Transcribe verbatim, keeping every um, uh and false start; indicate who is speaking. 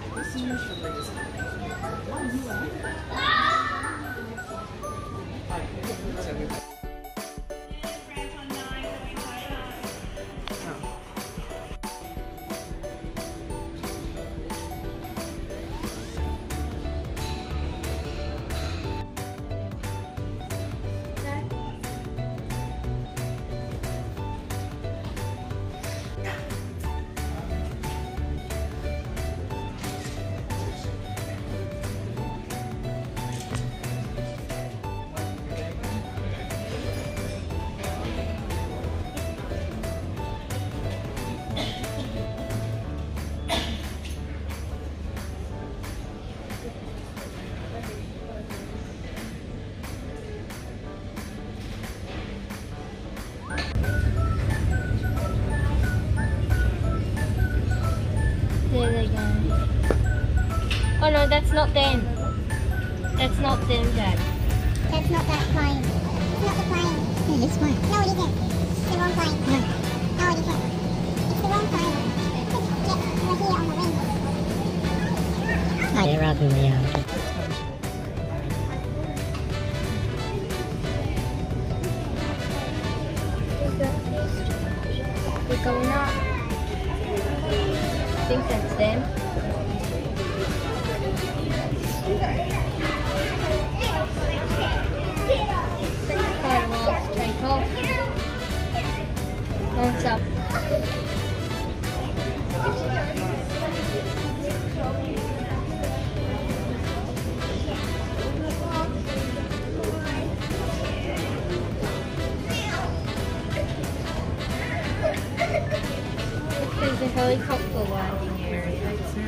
Speaker 1: There they go. Oh no, that's not them. That's not them, Dad.
Speaker 2: That's not that plane. It's not the plane.
Speaker 3: Yeah, this one.
Speaker 2: No, it isn't. It's the wrong plane.
Speaker 3: No.
Speaker 2: No, it isn't. It's the wrong plane. Just get over here on the wing.
Speaker 3: Oh, they're rubbing me out.
Speaker 1: We're going up. I think that's them. Takes quite a while to take off. What's up? There's a helicopter landing area. It's